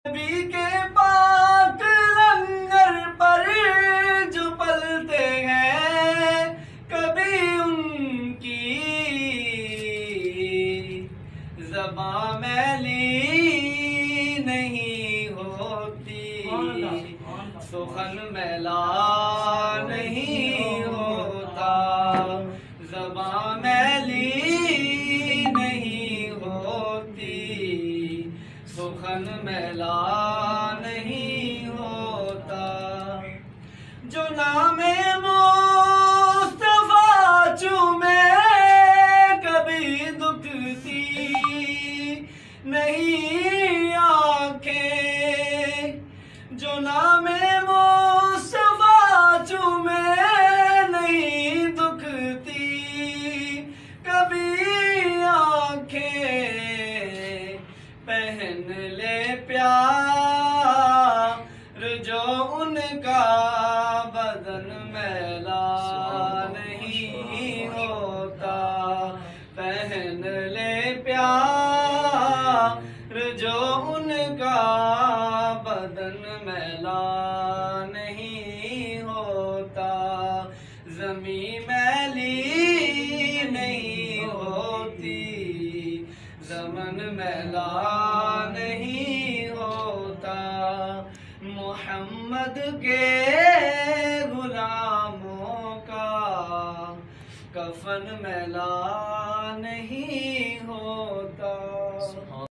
नबी के पाक लंगर पर जो पलते हैं, कभी उनकी ज़बां मैली नहीं होती, सुखन मैला नहीं होता। ज़बां मैली नहीं होती, सुखन मैला नहीं होता। जो नामे मुस्तफा चूमे, कभी दुखती नहीं आंखें। जो नामे मुस्तफा चूमे, नहीं दुखती कभी आंखें। पहन ले प्यार जो उनका बदन मैला नहीं होता। पहन ले प्यार जो उनका बदन मैला नहीं होता। ज़मीं मैली नहीं होती, ज़मन मैला नहीं होता। मोहम्मद के गुलामों का कफन मैला नहीं होता।